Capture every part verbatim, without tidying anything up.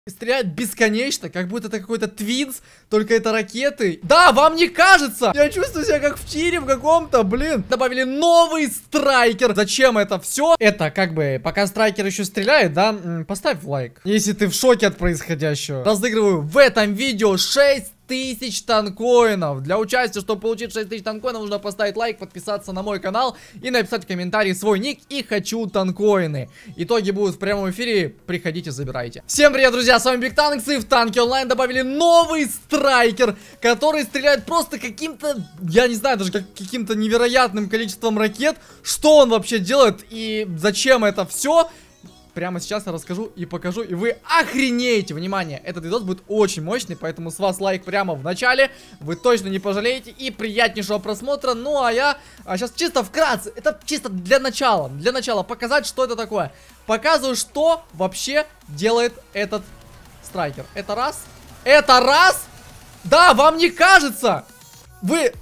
Стреляет бесконечно, как будто это какой-то твинс, только это ракеты. Да, вам не кажется? Я чувствую себя как в тире в каком-то, блин. Добавили новый страйкер. Зачем это все? Это как бы, пока страйкер еще стреляет, да, поставь лайк, если ты в шоке от происходящего. Разыгрываю в этом видео шесть тысяч танкоинов. Для участия, чтобы получить шесть тысяч танкоинов, нужно поставить лайк, подписаться на мой канал и написать в комментарии свой ник и хочу танкоины. Итоги будут в прямом эфире, приходите, забирайте. Всем привет, друзья, с вами BigTanks, и в Танки Онлайн добавили новый страйкер, который стреляет просто каким-то, я не знаю, даже как каким-то невероятным количеством ракет. Что он вообще делает и зачем это все? Прямо сейчас я расскажу и покажу, и вы охренеете. Внимание, этот видос будет очень мощный, поэтому с вас лайк прямо в начале. Вы точно не пожалеете, и приятнейшего просмотра. Ну а я а сейчас чисто вкратце, это чисто для начала, для начала показать, что это такое. Показываю, что вообще делает этот страйкер. Это раз, это раз. Да, вам не кажется? Вы,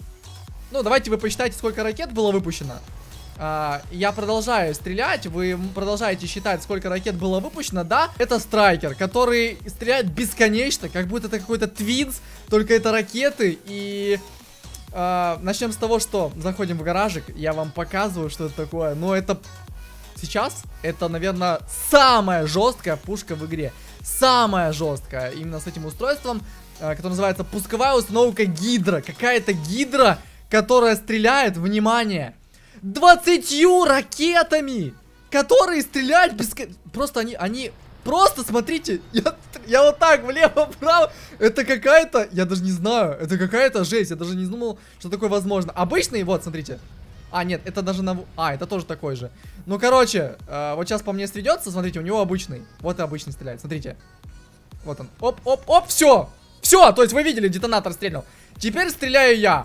ну давайте вы посчитайте, сколько ракет было выпущено. Uh, я продолжаю стрелять, вы продолжаете считать, сколько ракет было выпущено, да? Это страйкер, который стреляет бесконечно, как будто это какой-то твинс, только это ракеты. И uh, начнем с того, что заходим в гаражик, я вам показываю, что это такое. Но это сейчас, это, наверное, самая жесткая пушка в игре. Самая жесткая, именно с этим устройством, uh, которое называется пусковая установка Гидра. Какая-то Гидра, которая стреляет, внимание, двадцатью ракетами, которые стреляют без... Просто они, они... Просто, смотрите, я, я вот так, влево-вправо. Это какая-то... Я даже не знаю. Это какая-то жесть. Я даже не думал, что такое возможно. Обычный, вот, смотрите. А, нет, это даже на... А, это тоже такой же. Ну, короче, э, вот сейчас по мне сведется. Смотрите, у него обычный. Вот и обычный стреляет, смотрите. Вот он. Оп-оп-оп, все. Все, то есть вы видели, детонатор стрельнул. Теперь стреляю я.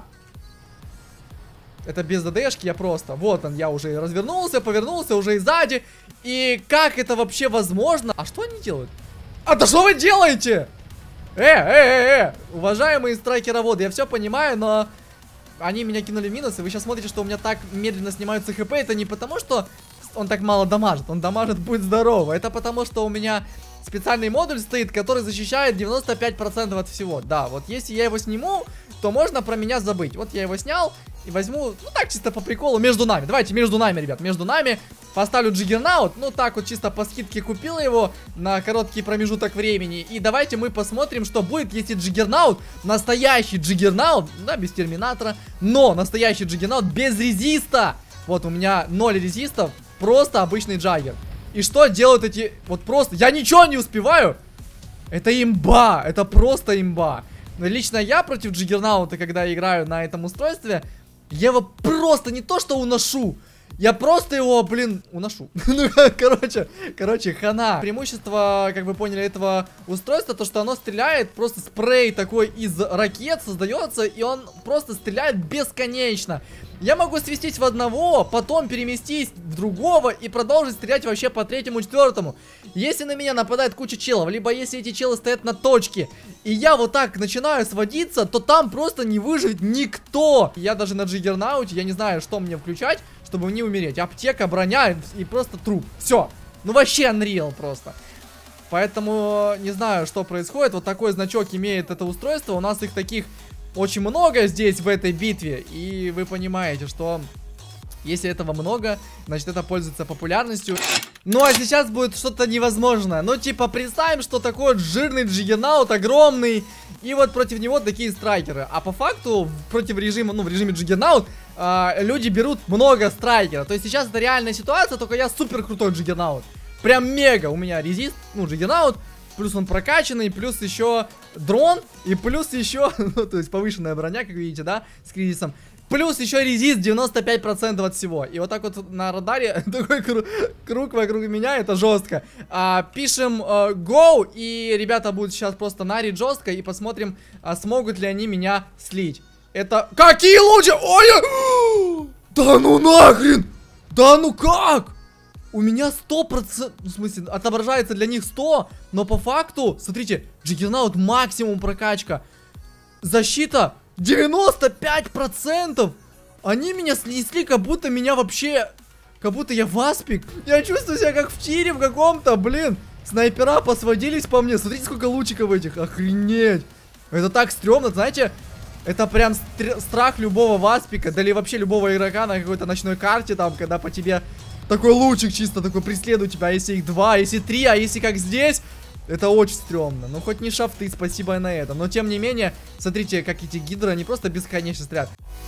Это без ДДшки, я просто, вот он, я уже развернулся, повернулся, уже и сзади. И как это вообще возможно? А что они делают? А да что вы делаете? Э, э, э, э, уважаемые страйкероводы, я все понимаю, но они меня кинули в минус, и вы сейчас смотрите, что у меня так медленно снимаются хп. Это не потому, что он так мало дамажит, он дамажит, будь здорово. Это потому, что у меня специальный модуль стоит, который защищает девяносто пять процентов от всего. Да, вот если я его сниму, то можно про меня забыть. Вот я его снял и возьму, ну так, чисто по приколу, между нами. Давайте между нами, ребят, между нами. Поставлю Джиггернаут, ну так вот чисто по скидке купил его на короткий промежуток времени. И давайте мы посмотрим, что будет, если Джиггернаут, настоящий Джиггернаут, да, без терминатора, но настоящий Джиггернаут без резиста. Вот у меня ноль резистов, просто обычный Джаггер. И что делают эти, вот просто, я ничего не успеваю. Это имба, это просто имба. Но лично я против Джиггернаута, когда играю на этом устройстве, я его просто не то что уношу, я просто его, блин, уношу. Ну, короче, короче, хана. Преимущество, как вы поняли, этого устройства, то, что оно стреляет, просто спрей такой из ракет создается, и он просто стреляет бесконечно. Я могу свестись в одного, потом переместись в другого и продолжить стрелять вообще по третьему, четвертому. Если на меня нападает куча челов, либо если эти челы стоят на точке, и я вот так начинаю сводиться, то там просто не выживет никто. Я даже на Джиггернауте, я не знаю, что мне включать, чтобы не умереть. Аптека, броня и просто труп. Все. Ну вообще Unreal просто. Поэтому не знаю, что происходит. Вот такой значок имеет это устройство. У нас их таких очень много здесь в этой битве. И вы понимаете, что если этого много, значит это пользуется популярностью. Ну а сейчас будет что-то невозможное. Ну типа представим, что такой жирный Джиггернаут, огромный, и вот против него такие страйкеры. А по факту против режима, ну в режиме Джиггернаут, э, люди берут много страйкера. То есть сейчас это реальная ситуация, только я супер крутой Джиггернаут. Прям мега. У меня резист, ну Джиггернаут, плюс он прокачанный, плюс еще дрон, и плюс еще, ну то есть повышенная броня, как видите, да, с кризисом. Плюс еще резист девяносто пять процентов от всего. И вот так вот на радаре такой кру круг вокруг меня, это жестко. а, Пишем а, go, и ребята будут сейчас просто нарить жестко. И посмотрим, а, смогут ли они меня слить. Это... Какие лучи? Ой! Да ну нахрен! Да ну как? У меня сто процентов, в смысле, отображается для них сто, но по факту, смотрите, Джиггернаут максимум прокачка. Защита девяносто пять процентов. Они меня снесли, как будто меня вообще... Как будто я васпик. Я чувствую себя как в тире в каком-то, блин. снайпера посводились по мне. Смотрите, сколько лучиков этих. Охренеть. Это так стрёмно, знаете. Это прям страх любого васпика, да или вообще любого игрока на какой-то ночной карте, там, когда по тебе такой лучик чисто такой преследует тебя. А если их два, а если три, а если как здесь, это очень стрёмно. Ну, хоть не шафты, спасибо на это. Но, тем не менее, смотрите, как эти гидры, они просто бесконечно стрелят.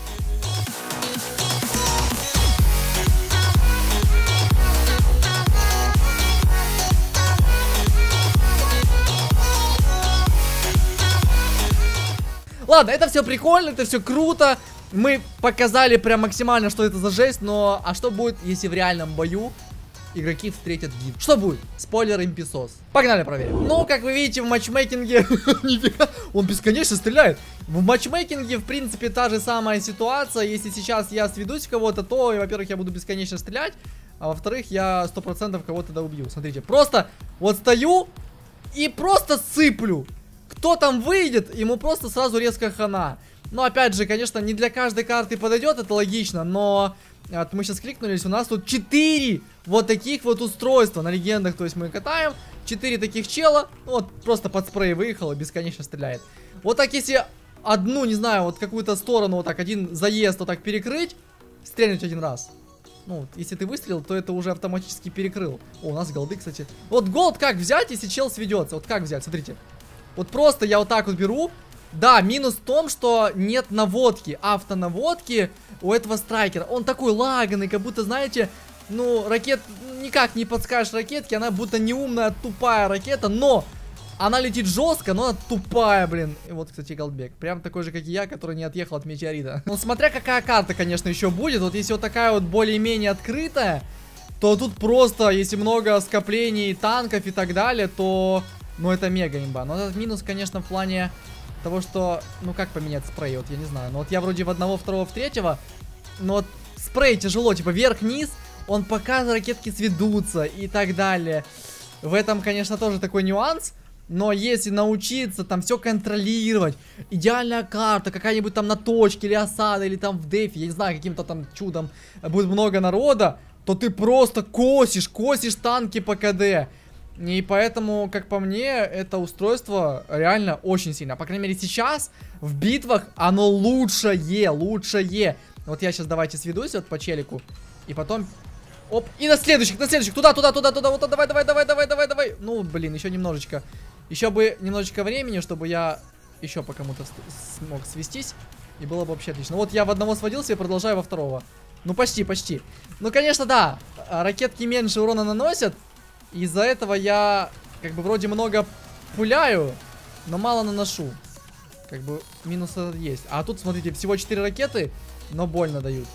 Ладно, это все прикольно, это все круто. Мы показали прям максимально, что это за жесть. Но, а что будет, если в реальном бою игроки встретят гид? Что будет? Спойлер, имписос. Погнали проверим. Ну, как вы видите, в матчмейкинге нифига, он бесконечно стреляет. В матчмейкинге, в принципе, та же самая ситуация. Если сейчас я сведусь в кого-то, то, во-первых, я буду бесконечно стрелять. А во-вторых, я сто процентов кого-то да убью. Смотрите, просто вот стою и просто сыплю. Кто там выйдет, ему просто сразу резко хана. Но опять же, конечно, не для каждой карты подойдет, это логично. Но вот мы сейчас кликнулись, у нас тут четыре вот таких вот устройства на легендах. То есть мы катаем четыре таких чела. Вот просто под спрей выехал и бесконечно стреляет. Вот так если одну, не знаю, вот какую-то сторону, вот так один заезд вот так перекрыть, стрельнуть один раз. Ну, вот, если ты выстрелил, то это уже автоматически перекрыл. О, у нас голды, кстати. Вот голд как взять, если чел сведется? Вот как взять, смотрите. Вот просто я вот так вот беру. Да, минус в том, что нет наводки, автонаводки у этого страйкера. Он такой лаганный, как будто, знаете, ну, ракет, никак не подскажешь ракетке. Она будто неумная, тупая ракета, но она летит жестко, но она тупая, блин. И вот, кстати, голдбек. Прям такой же, как и я, который не отъехал от метеорита. Ну, смотря какая карта, конечно, еще будет. Вот если вот такая вот более-менее открытая, то тут просто, если много скоплений танков и так далее, то... Ну, это мега имба. Но этот минус, конечно, в плане того, что... Ну, как поменять спрей? Вот я не знаю. Ну, вот я вроде в одного, второго, в третьего. Но вот спрей тяжело. Типа, вверх-вниз. Он пока ракетки сведутся и так далее. В этом, конечно, тоже такой нюанс. Но если научиться там все контролировать. Идеальная карта. Какая-нибудь там на точке или осада. Или там в дефе. Я не знаю, каким-то там чудом будет много народа. То ты просто косишь. Косишь танки по КД. И поэтому, как по мне, это устройство реально очень сильно. По крайней мере, сейчас в битвах оно лучшее, лучшее. Вот я сейчас давайте сведусь вот по челику. И потом... Оп, и на следующих, на следующих. Туда, туда, туда, туда, вот, давай, давай, давай, давай, давай, давай. Ну, блин, еще немножечко. Еще бы немножечко времени, чтобы я еще по кому-то смог свестись. И было бы вообще отлично. Вот я в одного сводился и продолжаю во второго. Ну, почти, почти. Ну, конечно, да. Ракетки меньше урона наносят. Из-за этого я, как бы, вроде много пуляю, но мало наношу. Как бы, минус этот есть. А тут, смотрите, всего четыре ракеты, но больно дают.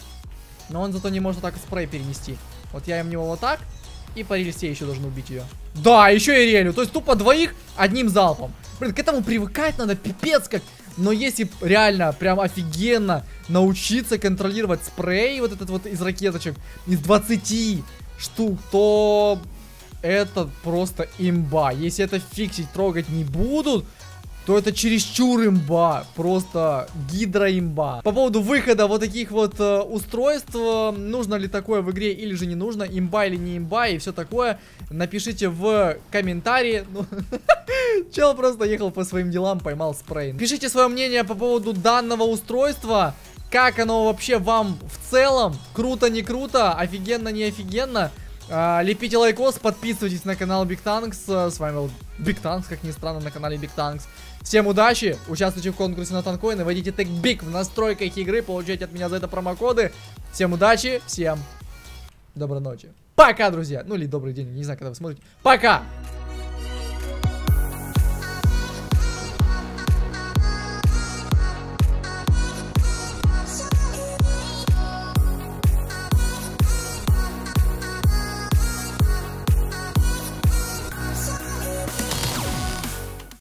Но он зато не может так спрей перенести. Вот я им него вот так, и по рельсе еще должен убить ее. Да, еще и релю. То есть тупо двоих одним залпом. Блин, к этому привыкать надо, пипец как. Но если реально, прям офигенно научиться контролировать спрей, вот этот вот из ракеточек, из двадцати штук, то... Это просто имба. Если это фиксить, трогать не будут, то это чересчур имба. Просто гидроимба. По поводу выхода вот таких вот э, устройств, э, нужно ли такое в игре или же не нужно, имба или не имба и все такое, напишите в комментарии. Ну, чел просто ехал по своим делам, поймал спрей. Пишите свое мнение по поводу данного устройства. Как оно вообще вам в целом? Круто, не круто? Офигенно, не офигенно? А, лепите лайкос, подписывайтесь на канал Big Tanks. С вами был Big Tanks, как ни странно, на канале Big Tanks. Всем удачи, участвуйте в конкурсе на танкоины, вводите тег Big в настройках игры, получайте от меня за это промокоды. Всем удачи, всем доброй ночи. Пока, друзья. Ну или добрый день, не знаю, когда вы смотрите. Пока!